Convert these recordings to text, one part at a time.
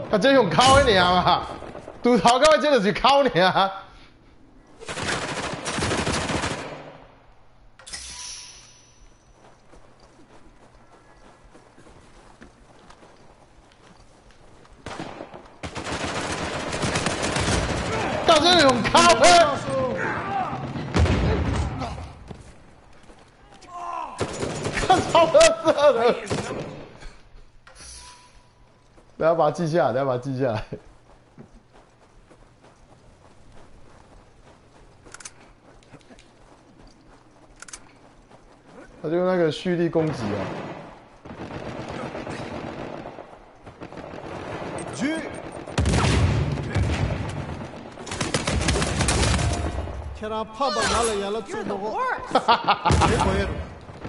他这用敲的尔嘛，拄头到尾这就是敲尔。到这用敲的。 超乐色的，等下把它记下来，等下把它记下来。他就用那个蓄力攻击啊。 天怕把拿了眼了最多，没可以。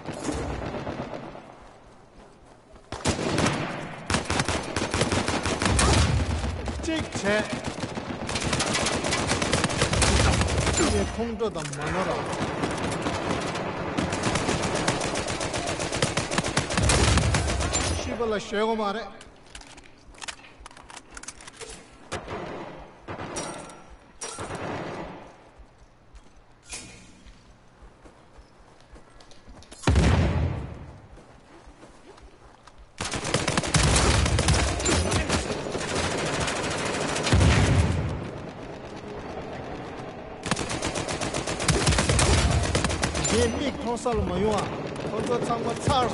제 이게 통저다 많아라. 씨발라 쉐고 말해. 미 통살로 뭐요? 통저 창고 차르수.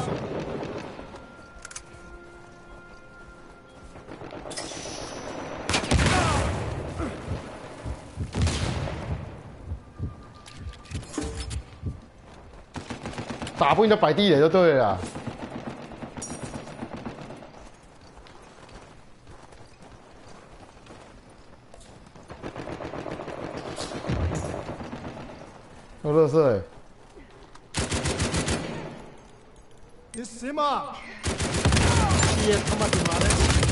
打不赢就摆地雷就对了。有乐色哎。 이 씨마 뒤에 타마지 말해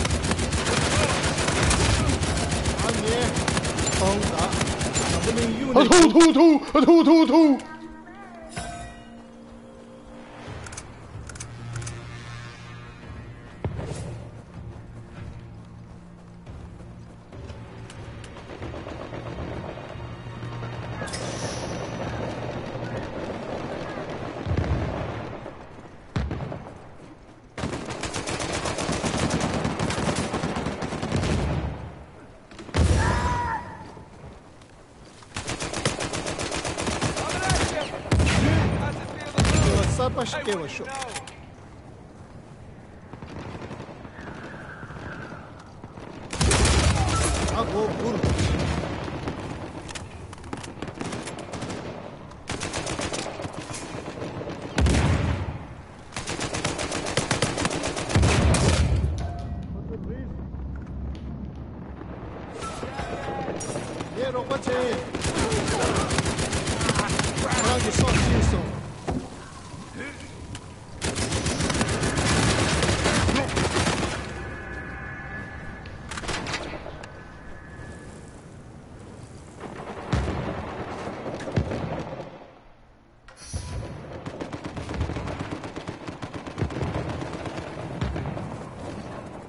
아니 성다 나보는 이유는 吐！ 쌀빠시게 와쇼 아고 물 얘 로봇이 하나기 써 있어